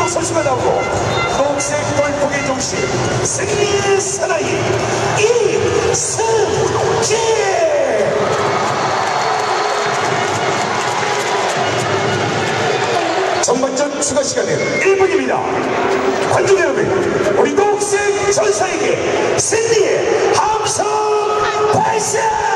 이준혁 선수가 나오고 녹색 골프의 중심 승리의 사나이 이승재. 전반전 추가 시간은 1분입니다. 관중 여러분, 우리 녹색 전사에게 승리의 함성 발사!